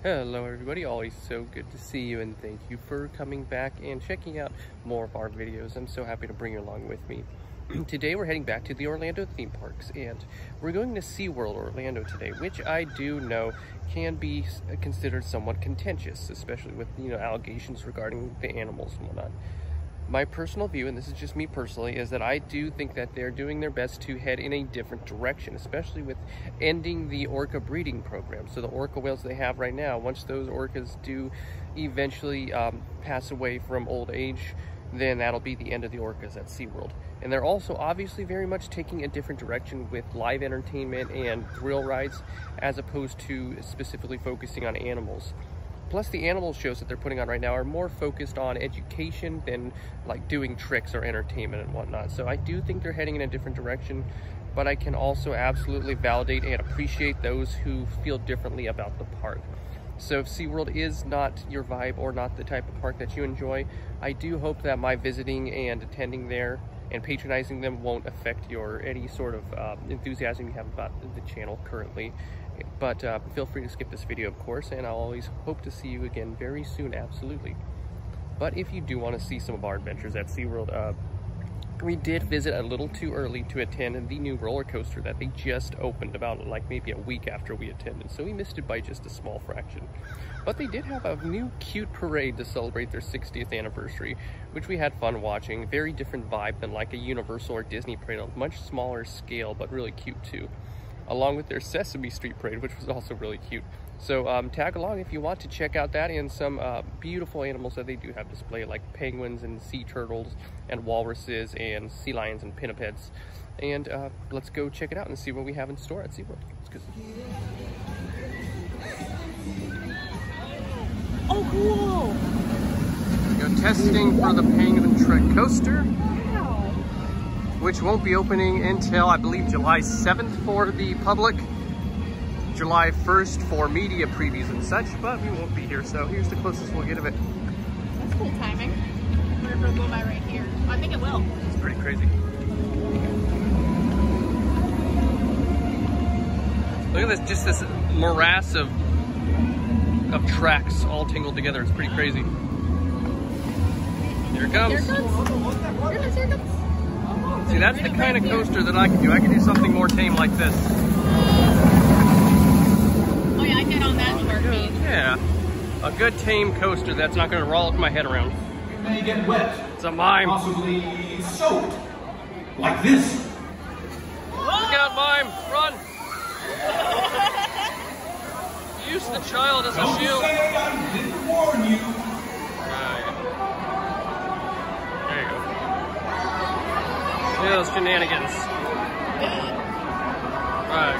Hello everybody, always so good to see you, and thank you for coming back and checking out more of our videos. I'm so happy to bring you along with me. Today we're heading back to the Orlando theme parks, and we're going to SeaWorld Orlando today, which I do know can be considered somewhat contentious, especially with, allegations regarding the animals and whatnot. My personal view, and this is just me personally, is that I do think that they're doing their best to head in a different direction, especially with ending the orca breeding program. So the orca whales they have right now, once those orcas do eventually pass away from old age, then that'll be the end of the orcas at SeaWorld. And they're also obviously very much taking a different direction with live entertainment and thrill rides, as opposed to specifically focusing on animals. Plus, the animal shows that they're putting on right now are more focused on education than like doing tricks or entertainment and whatnot. So I do think they're heading in a different direction, but I can also absolutely validate and appreciate those who feel differently about the park. So if SeaWorld is not your vibe or not the type of park that you enjoy, I do hope that my visiting and attending there and patronizing them won't affect any sort of enthusiasm you have about the channel currently. But feel free to skip this video, of course, and I'll always hope to see you again very soon, absolutely. But if you do want to see some of our adventures at SeaWorld, we did visit a little too early to attend the new roller coaster that they just opened about maybe a week after we attended, so we missed it by just a small fraction. But they did have a new cute parade to celebrate their 60th anniversary, which we had fun watching. Very different vibe than like a Universal or Disney parade, on a much smaller scale, but really cute too. Along with their Sesame Street parade, which was also really cute. So tag along if you want to check out that and some beautiful animals that they do have displayed, like penguins and sea turtles and walruses and sea lions and pinnipeds. And let's go check it out and see what we have in store at SeaWorld. Let's go. Oh, cool! Go testing for the Penguin Trek coaster, which won't be opening until, I believe, July 7th for the public, July 1st for media previews and such, but we won't be here, so here's the closest we'll get of it. That's cool timing. I wonder if it'll go by right here. I think it will. It's pretty crazy. Look at this, just this morass of tracks all tangled together. It's pretty crazy. Here it comes. Here it comes. Here it comes. See, that's the kind of coaster that I can do. I can do something more tame like this. Oh yeah, I get on that heartbeat. Yeah, a good tame coaster that's not going to roll my head around. You may get wet. It's a mime. Possibly soaked. Like this. Look out, mime! Run! Use the child as a shield. Don't say I didn't warn you. There you go. Yeah, those shenanigans. Right.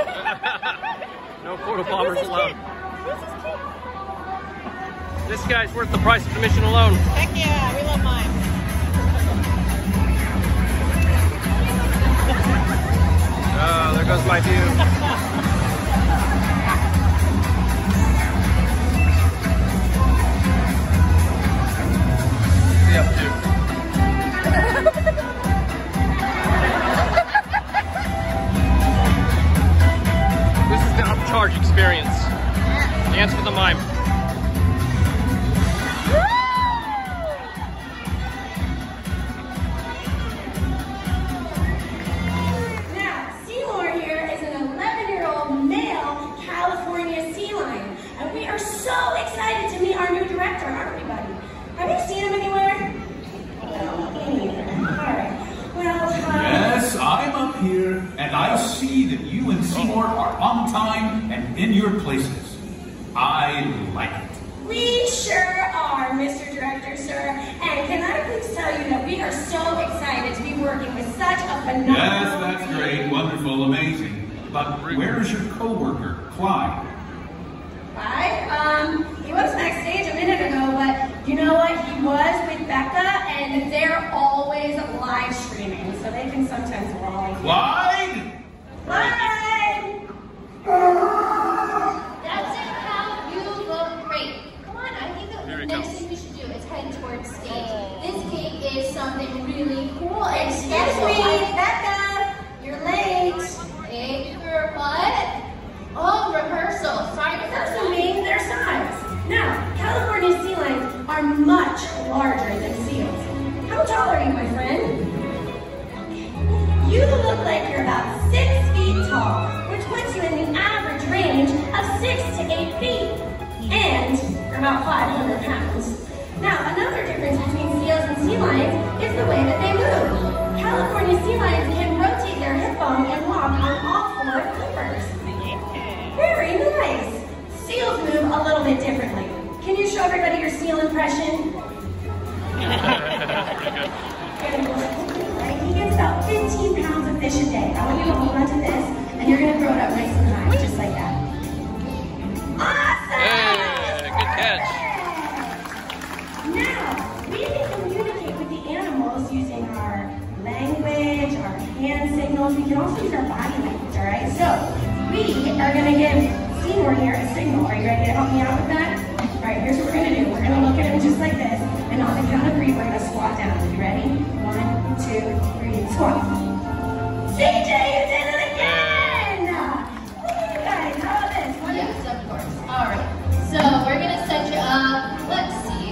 No photo bombers allowed. This guy's worth the price of admission alone. Heck yeah, we love mine. Oh, there goes my view. See up to. Upcharge experience. Dance with the mime. Now, Seymour here is an 11-year-old male California sea lion, and we are so excited to meet our new director, aren't we, buddy? Have you seen him anywhere? No, me neither. All right. Well, Yes, I'm up here, and I see that you and Seymour are on time and in your places. I like it. we sure are, Mr. Director, sir. And can I please tell you that we are so excited to be working with such a phenomenal... Yes, that's great, wonderful, amazing. But where is your co-worker, Clyde? He was backstage a minute ago, but you know what? He was with Becca, and they're always live streaming, so they can sometimes lie. Clyde? Clyde! That's it, pal. You look great. Come on, I think the next thing we should do is head towards stage. This gig is something really cool and Excuse special. me, Becca! You're late. Hey, what? Oh, rehearsal. Sorry, Doesn't mean there's not California sea lions are much larger than seals. How tall are you, my friend? You look like you're about 6 feet tall, which puts you in the average range of 6 to 8 feet. And you're about 500 pounds. Now, another difference between seals and sea lions is the way that they move. California sea lions can rotate their hip bone and walk on all 4 flippers. Very nice. Seals move a little bit differently. Can you show everybody your seal impression? He gets about 15 pounds of fish a day. I want you to hold on to this, and you're going to throw it up nice and high, just like that. Awesome! Hey, good catch. Now, we can communicate with the animals using our language, our hand signals. We can also use our body language, all right? So, we are going to give SeaWorld here a signal. Are you ready to help me out with that? All right, here's what we're going to do. We're going to look at him just like this, and on the count of 3, we're going to squat down. You ready? 1, 2, 3, squat. CJ, you did it again! Woo, guys, how about this? Yes, of course. All right. So we're going to set you up. Let's see.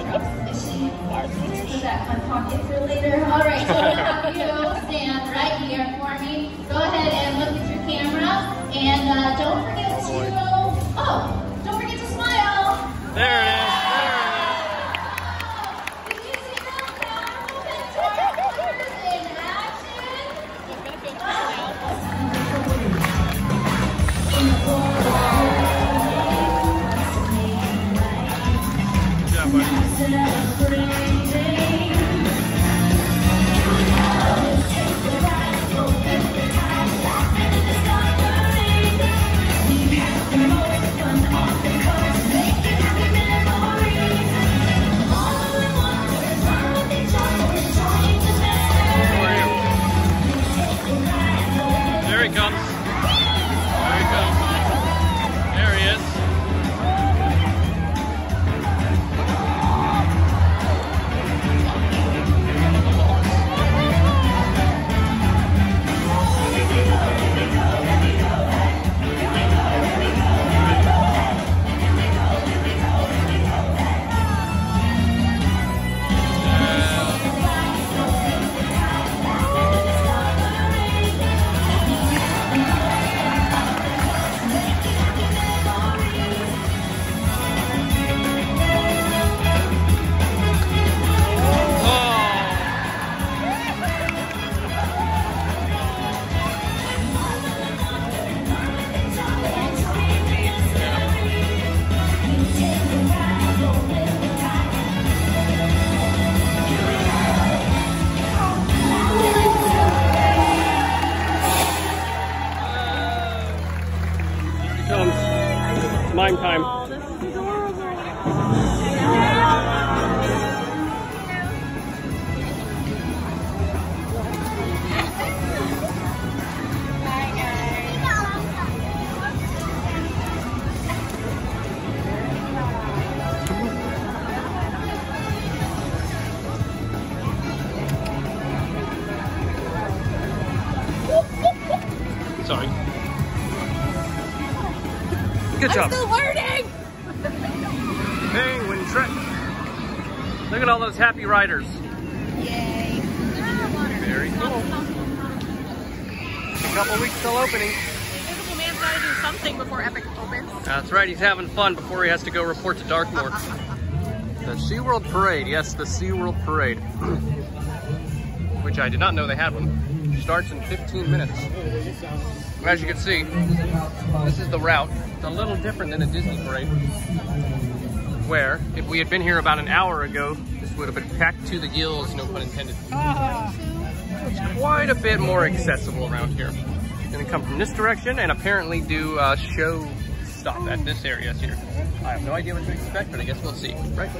Put that in my pocket for later. All right, so I'm going to have you stand right here for me. Go ahead and look at your camera. And don't forget to, don't forget to smile. There it is. Did you see those powerful pictures in action? Good job, buddy. There he comes. There he comes. There he is. Mime time. Oh, this is adorable. Sorry. Good job. I'm still learning. Penguin trek. Look at all those happy riders. Yay. Very cool. A couple weeks till opening. Physical man's got to do something before Epic opens. That's right, he's having fun before he has to go report to Darkmoor. The SeaWorld Parade, yes, the SeaWorld Parade. Which I did not know they had one. Starts in 15 minutes. As you can see, this is the route. It's a little different than a Disney parade, where if we had been here about an hour ago, this would have been packed to the gills, no pun intended. It's quite a bit more accessible around here. It's gonna come from this direction and apparently do a show stop at this area here. I have no idea what to expect, but I guess we'll see, right?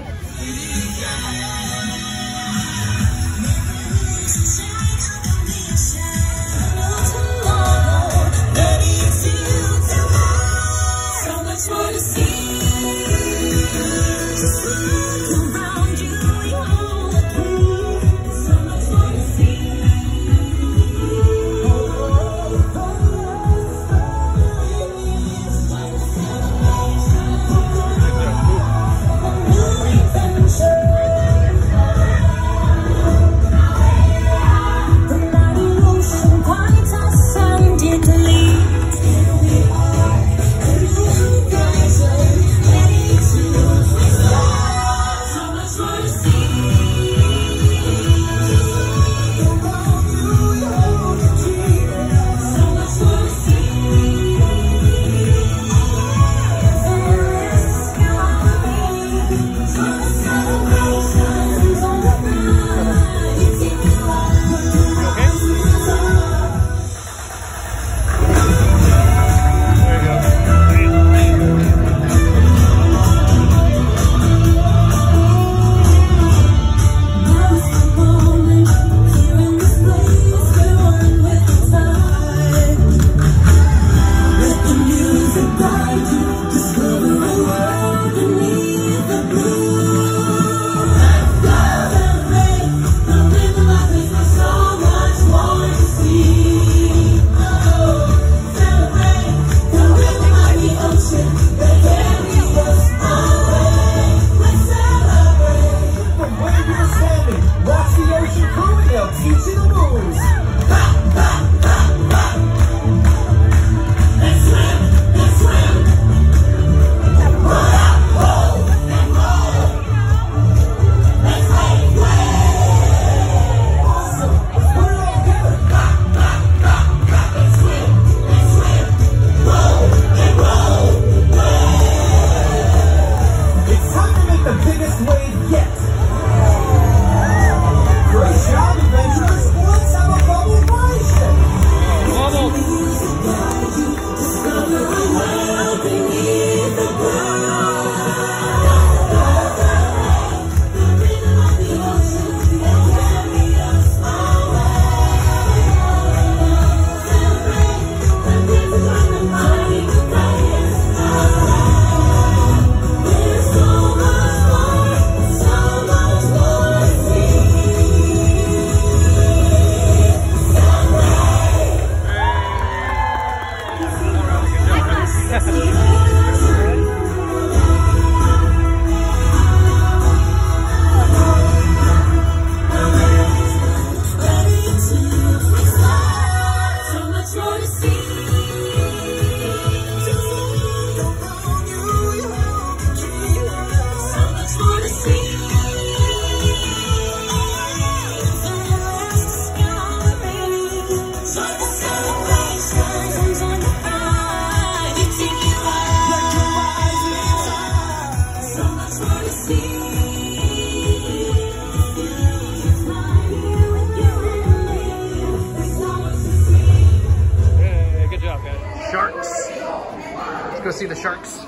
Go see the sharks.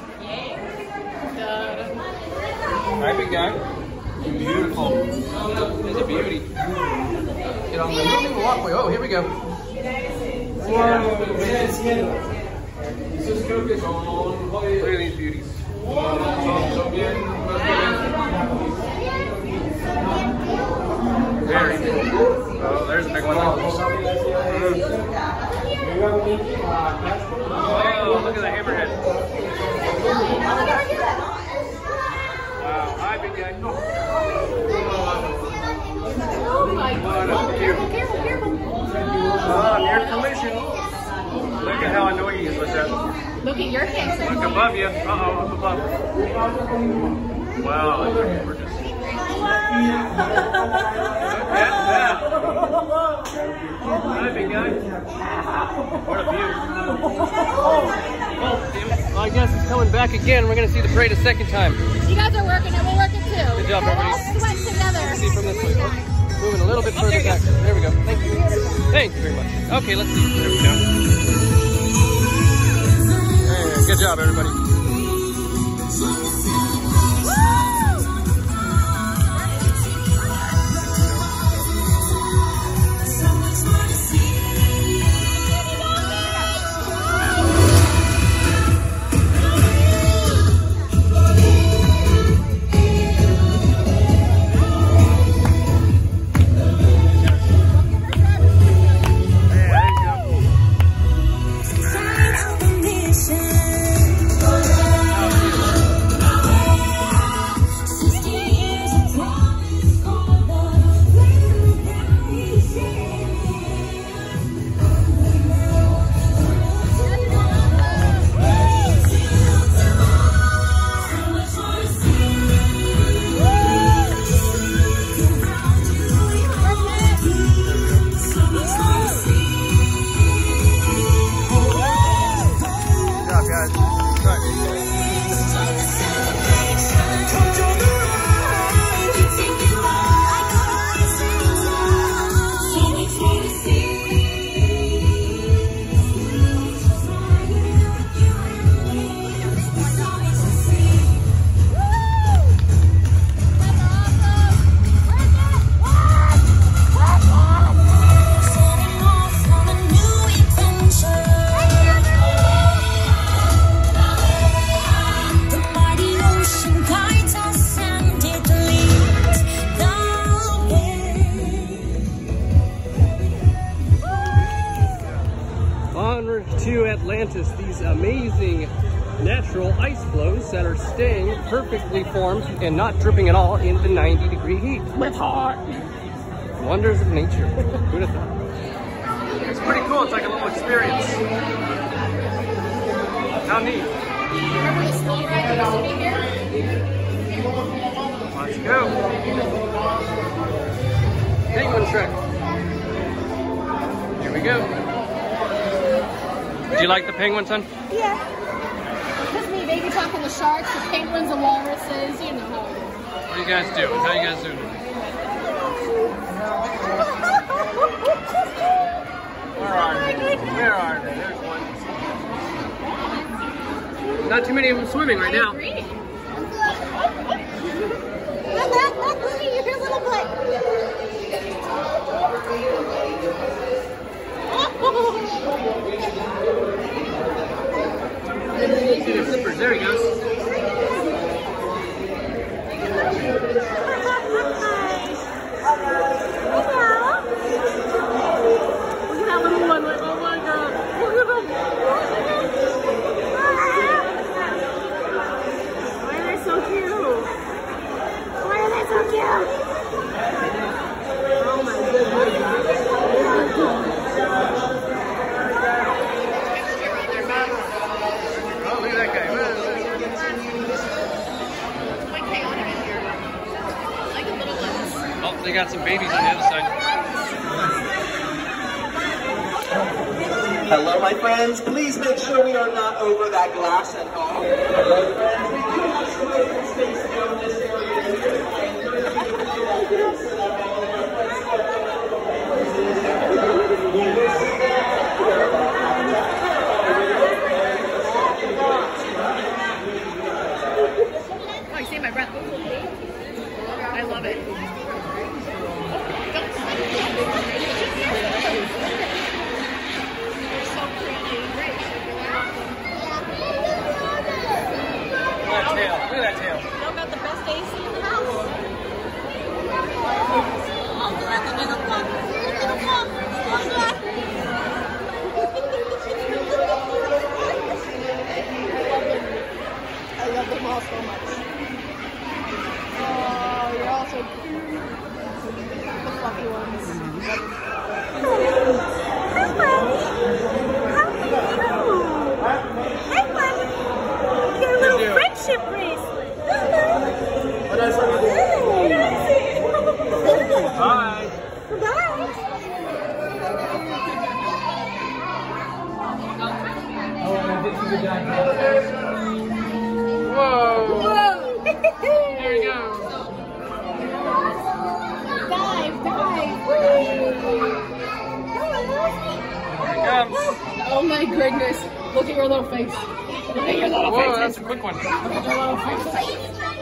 Hi, big guy. Beautiful. It's a beauty. Get on the moving walkway. Oh, here we go. Look at these beauties. Very big. Oh, there's a big one. Oh, look at the hammerhead. Wow, hi, big guy. Oh my God. Careful, careful, careful. Near collision. Look at how annoying he is with that. Look at your face. Look above you. Uh-oh, up above. Wow, that's gorgeous. Look at that. Hi, big guy. What a view. Well, I guess it's coming back again. We're going to see the parade a second time. You guys are working it. We'll work it too. Good job, everybody. We'll all sweat together. See from this way. Moving a little bit further back. There we go. Thank you. Thank you very much. Okay, let's see. There we go. Hey, good job, everybody. To Atlantis, these amazing natural ice floes that are staying perfectly formed and not dripping at all in the 90-degree heat. It's hot. Wonders of nature. Who'd have thought? It's pretty cool. It's like a little experience. How neat. Remember the slow ride that used to be here? Let's go. Penguin Trek. Here we go. Do you like the penguin, son? Yeah. This is me, baby talking the sharks, the penguins, the walruses, you know how it is. What are you guys doing? How you guys doing? Where are they? Where are they? There's one. Not too many of them swimming right now. Your little butt. See their flippers. There he goes. Look at that little one. Like, oh my God. Look at them. Why are they so cute? Why are they so cute? Oh my goodness. They got some babies on the other side. Hello, my friends. Please make sure we are not over that glass at all. Hello, friends. We do have some open space down this area. And those of you who feel like this, set up all of our friends. Oh, you saved my breath. I love it. Look at that tail. Y'all got the best AC in the house. I love them all so much. Oh, you're all so cute. The fluffy ones. Hi, Buddy. Your little friendship bracelet. Bye. Whoa. There you go. Dive. Here it comes. Oh my goodness. Look at your little face. Look at your little Whoa, face. that's a quick one. Look at your little face.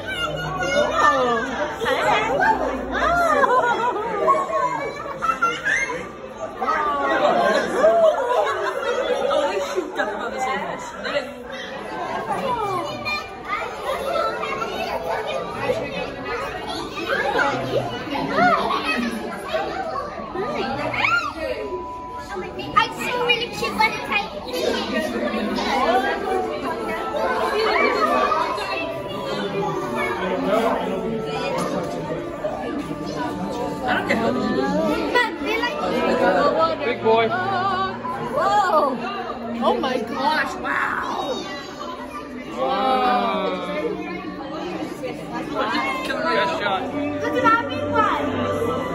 I see a really cute one. Big boy. Whoa! Oh my gosh! Wow! Best shot. Look at that big one.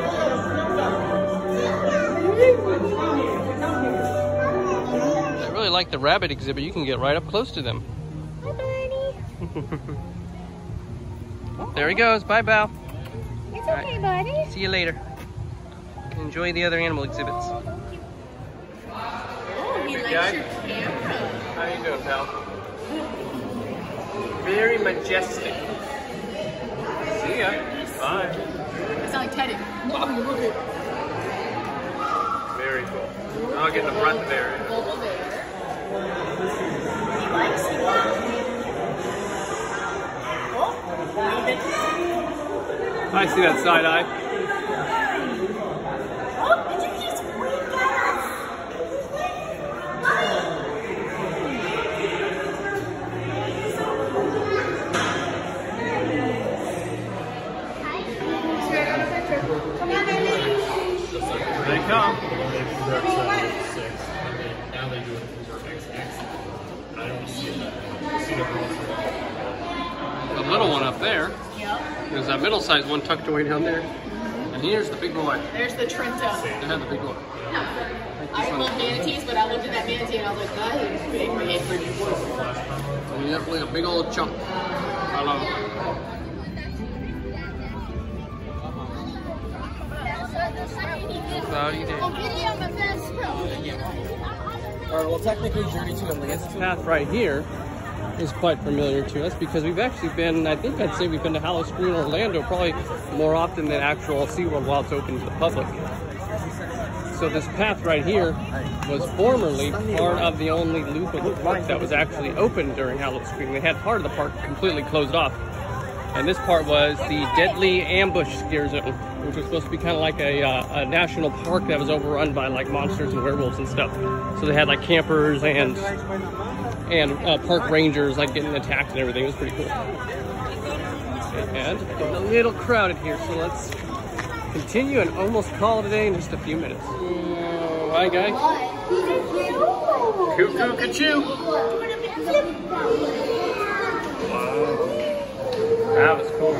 I really like the rabbit exhibit. You can get right up close to them. Hi, Barney. There he goes. Bye, Bao. It's okay, buddy. See you later. Enjoy the other animal exhibits. Oh, he likes your camera. How you doing, pal? Very majestic. See ya. Bye. I sound like Teddy. Very cool. I'll get in the front area. He likes it. I see that side eye. Oh, did you just wink at us? Come on, baby. Here they come. Now they do it for XX. I don't see that. The little one up there. Yep. There's that middle-sized one tucked away down there. And here's the big boy. There's the Trento. They have the big boy. I love manatees, but I looked at that manatee and I was like, that is big, man. And definitely a big old chunk. I love it. Cloudy day. Alright, well, technically, Journey to Atlantis. This path right here is quite familiar to us because we've actually been, I think I'd say we've been to Hallow Screen Orlando probably more often than actual SeaWorld while it's open to the public. So this path right here was formerly part of the only loop of the park that was actually open during Hallow Screen. They had part of the park completely closed off. And this part was the Deadly Ambush Scare Zone, which was supposed to be kind of like a national park that was overrun by like monsters and werewolves and stuff. So they had like campers and park rangers like getting attacked and everything. It was pretty cool. And getting a little crowded here, so let's continue and almost call it a day in just a few minutes. Hi guys. Cuckoo Cachoo. Wow. That was cool.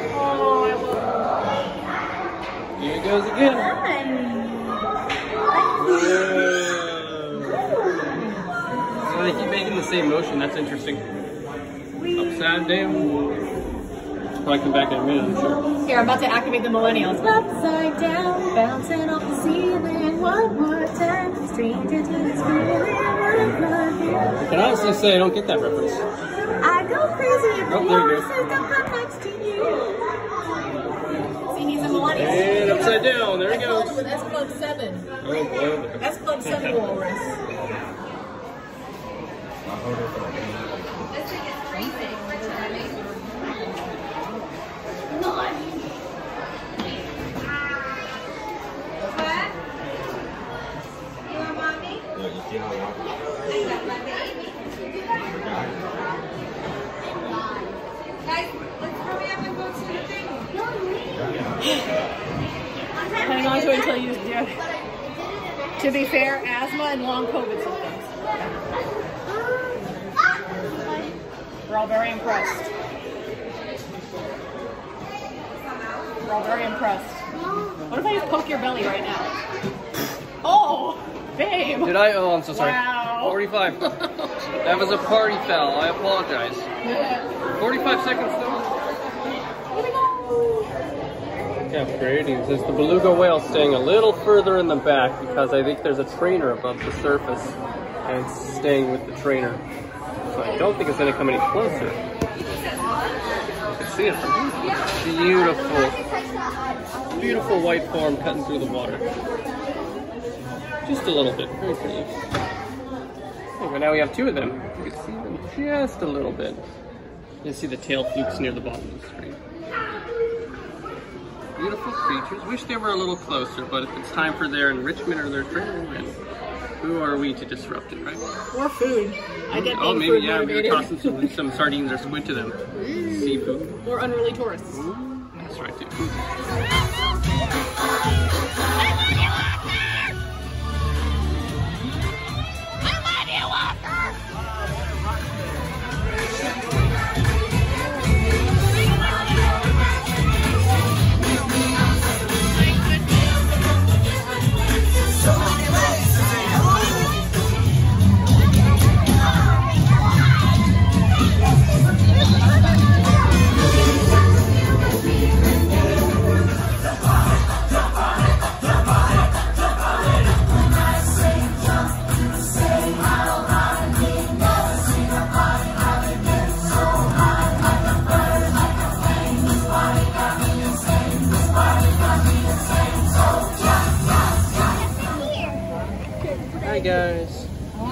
Here it goes again. the same motion. That's interesting. Upside down. Probably come back in a minute, I'm sure. Here, I'm about to activate the millennials. Upside down, bouncing off the ceiling. One more time, stranger to this feeling. I can honestly say I don't get that reference. I go crazy if the walruses don't come next to you. See, he's a millennial. And upside down, there he goes. That's Club 7. Oh boy. That's Club 7 walrus. This thing is crazy. Hang on to it until you do. To be fair, asthma and long COVID symptoms. We're all very impressed. We're all very impressed. What if I just poke your belly right now? Oh, babe. Did I? Oh, I'm so sorry. Wow. 45. That was a party foul. I apologize. 45 seconds though. Yeah, pretty. There's the beluga whale staying a little further in the back because I think there's a trainer above the surface and it's staying with the trainer. So I don't think it's going to come any closer. You can see it. Beautiful. Beautiful white form cutting through the water. Just a little bit. Very pretty. Okay, but now we have two of them. You can see them just a little bit. You can see the tail flukes near the bottom of the screen. Beautiful creatures. Wish they were a little closer, but if it's time for their enrichment or their training, then who are we to disrupt it, right? Or food. I get oh, maybe, food yeah, motivated. we're tossing some sardines or squid to them. Seafood. Or unruly tourists. That's right, too. Hi guys.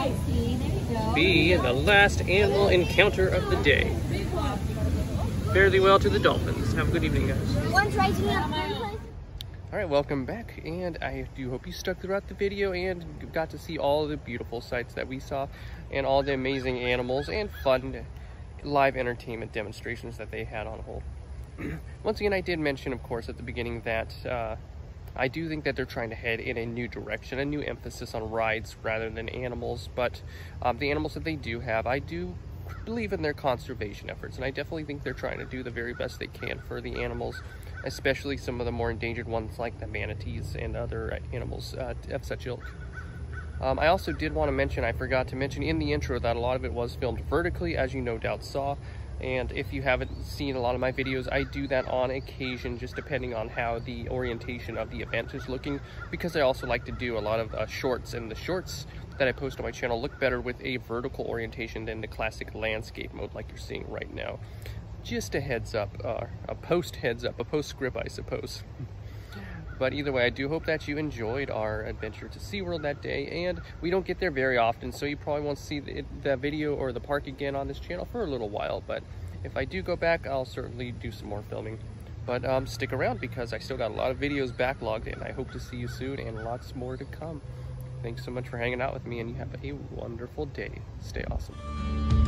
Be the last animal encounter of the day. Fare thee well to the dolphins. Have a good evening, guys. One's rising up. Alright, welcome back, and I do hope you stuck throughout the video and got to see all the beautiful sights that we saw and all the amazing animals and fun live entertainment demonstrations that they had on hold. Once again, I did mention, of course, at the beginning that I do think that they're trying to head in a new direction, a new emphasis on rides rather than animals, but the animals that they do have, I do believe in their conservation efforts, and I definitely think they're trying to do the very best they can for the animals, especially some of the more endangered ones like the manatees and other animals of such ilk. I also did want to mention, I forgot to mention in the intro, that a lot of it was filmed vertically, as you no doubt saw. And if you haven't seen a lot of my videos, I do that on occasion, just depending on how the orientation of the event is looking, because I also like to do a lot of shorts, and the shorts that I post on my channel look better with a vertical orientation than the classic landscape mode like you're seeing right now. Just a heads up, a post script, I suppose. But either way, I do hope that you enjoyed our adventure to SeaWorld that day, and we don't get there very often, so you probably won't see the video or the park again on this channel for a little while, but if I do go back, I'll certainly do some more filming. But stick around, because I still got a lot of videos backlogged, and I hope to see you soon, and lots more to come. Thanks so much for hanging out with me, and you have a wonderful day. Stay awesome.